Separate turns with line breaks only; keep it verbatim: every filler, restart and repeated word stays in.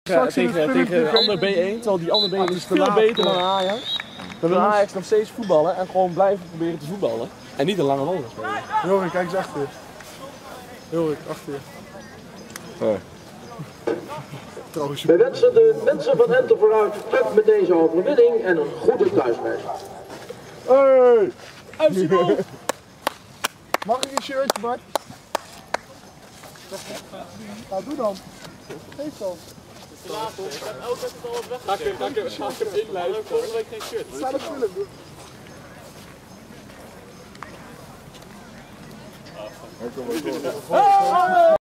Ja, tegen, tegen de andere B één, terwijl die andere B één is veel beter dan Ajax. Dan wil Ajax nog steeds voetballen en gewoon blijven proberen te voetballen. En niet een lange rol spelen.
Jorik, kijk eens achter je. Jorik, achter je.
Oh.
Wij wensen de mensen van Ente vooruit geluk met deze overwinning en een goede thuisreis.
Hey! Mag ik een shirtje, Bart? Nou, doe dan. Geef dan.
Ik heb elke keer al wat weg. Ga ik hem, ga ik hem, ga ik hem inleiden. Volgende week geen shirt.
Sta op film, doe.
Ah!